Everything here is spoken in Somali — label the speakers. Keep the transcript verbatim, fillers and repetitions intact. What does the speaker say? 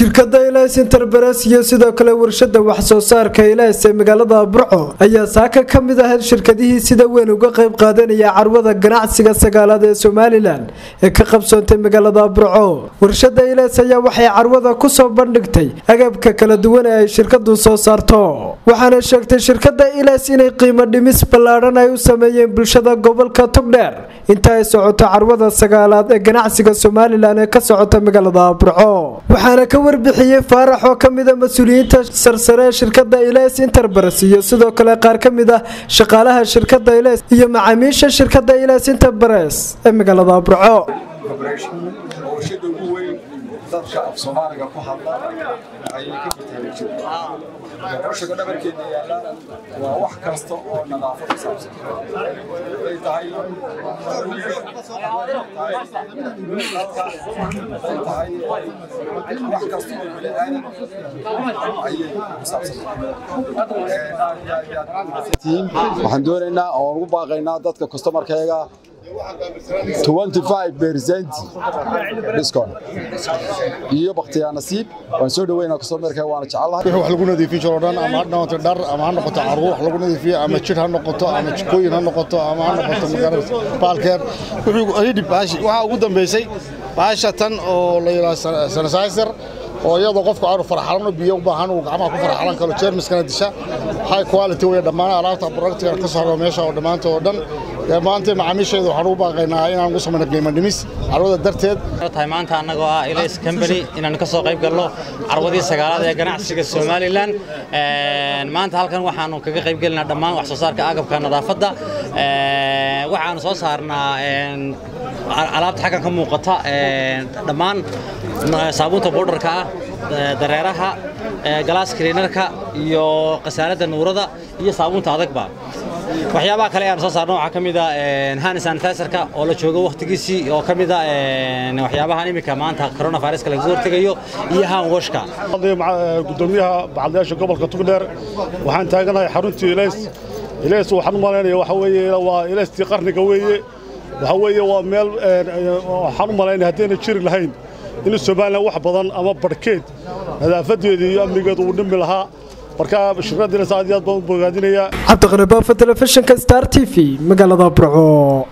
Speaker 1: shirkadda Ilays Enterprise iyo sidoo kale warshada wax soo saarka Ilays ee magaalada Burco ayaa saaka kamid ah shirkadihii sida weyn uga qayb qaadanaya carwada ganacsiga sagaalaad ee Somaliland ee ka qabsoontay magaalada Burco. warshada Ilays ayaa waxay carwada ku soo bandhigtay agabka kala duwan ee shirkadu soo saarto, waxaana sheegtay shirkadda Ilays inay qiimo dhimis ballaaran ay u sameeyeen bulshada gobolka Togdheer inta ay socoto carwada sagaalaad ee ganacsiga Somaliland ee ka socota magaalada Burco. waxaana ka warbixiyay Faarax oo kamid ah mas'uuliyiinta sarsare shirkadda Ilays Enterprise iyo sidoo kale qaar kamid ah shaqaalaha shirkadda Ilays iyo macaamiisha shirkadda Ilays Enterprise ee magaalada Burco. dadka af Soomaaliga ku hadla ay ka fitay bulshada dhabarkeeda yaala waa wax kasta oo nadaafad ku saabsan ay tahay wax kasta oo bini'aadan ay ku saabsan waxaan doonaynaa oo ugu baaqaynaa dadka customerkeega twenty-five percent discount iyo baqtiya nasiib waan soo dhaweynaa customerka waana jecelahay
Speaker 2: wax lagu nadiifin jiro dhan ama ha noqoto dhar ama ha noqoto carruur wax lagu nadiifiyo ama jir ha noqoto ama jikooyin ha noqoto ama ha noqoto magaalada baalkeer wuxuu ayidhi baashi waxa ugu dambeysay baasha tan oo la yiraahdo sanitizer oo iyadoo qofku aanu farxalno biyo u baahan uu gacmaha ku farxalan karo jeermiskana disha high quality way dhammaan alaabta productka ka soo meesha oo dhamaanto oo dhan maanta macaamiisheedu waxaan u baaqaynaa inaan ugu sameeyno qiimo dhimis carwada darteed
Speaker 3: tahay maanta anagoo ah Ilays Company inaan ka soo qayb galno carwadii sagaalaad ee ganacsiga Somaliland ee maanta halkan waxaanu kaga qayb galnaa dhammaan wax soo saarka agabka nadaafadda ee waxaanu soo saarnaa alaabta xagga ka muuqata ee dhammaan saabuunta powderka ah dareeraha glass cleanerka iyo qasaalada nuurada iyo saabuunta adagba waxyaabaha kale aan soo saarno waxa kamid ah hand sanitizer-ka oo la joogo waqtigiisii oo kamid ah waxyaabaha imika maanta coronavirus-ka laga hortagayo iyo hand wash-ka
Speaker 2: gudoomiyaha bacdayaasha gobolka Togdheer waxaan taaganahay xaruntii Ilays Ilays waxaan u maleynayaa waxa weeye waa Ilaystii qarniga weeye waxa weeye waa meel waxaan u maleynayaa hadayna jiri lahayn in Soomaaliland wax badan ama barkeed nadaafadeeda iyo amnigeedu uu dhimi lahaa marka shirkadda Ilays aad iyo aad baan u bogaadinayaa.
Speaker 1: Cabdi Qaraab, Telefishinka Star T V magaalada Burco.